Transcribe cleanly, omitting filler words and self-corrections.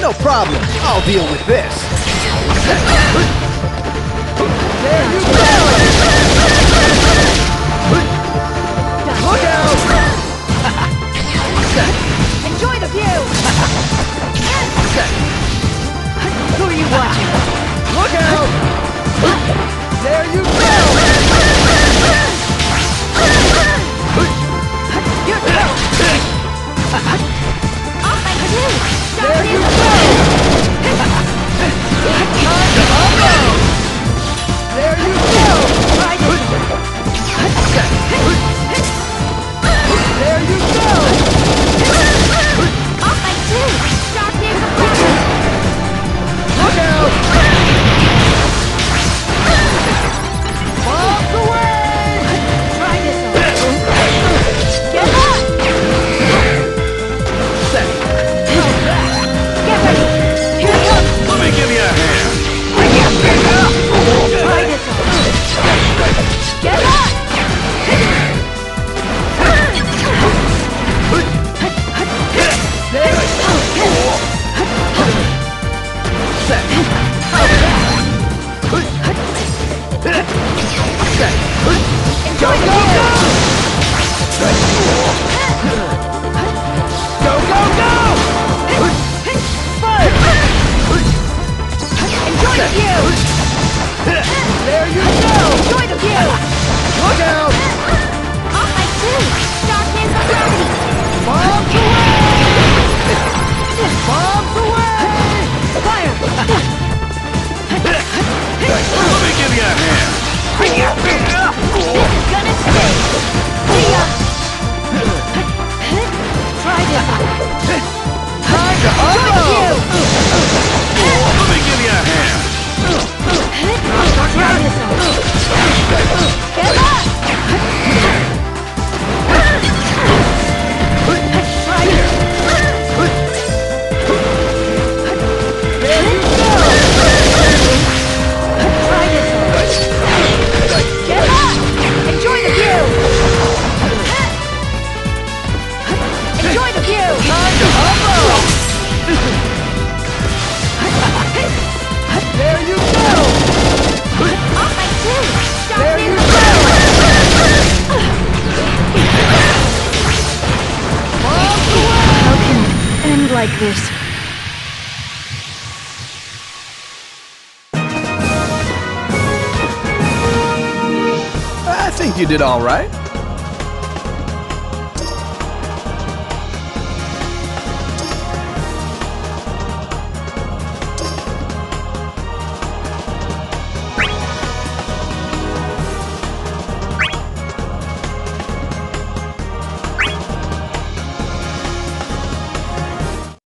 No problem. I'll deal with this. There you go! Look out! Enjoy the view! Who are you watching? Look out! There you go! Your turn! Off my canoe! There you go! There you go! Try this one. There you go! Off my canoe! Shark near the fire! Look out! Bombs away! Try this one. Get up! Get ready! Here it comes! Let me give you a hand. Try this one. Get up! Go, go, go! Go, go, go! Fire! Enjoy the view! There you go! Enjoy the view! Look out! Off my canoe! Shark near the gravity! Bombs away! Bombs away! Fire! Let me give you a hand. This is gonna stay! See ya! Try this one! Time to Enjoy the view! Let me give you a hand. Try this one! Get up! Try this! There you go! Try this one! Get up! Enjoy the view! Enjoy the view! Time to unload! There you go! Off my canoe! Stop There near you the go! Bombs away! How can it end like this? I think you did all right.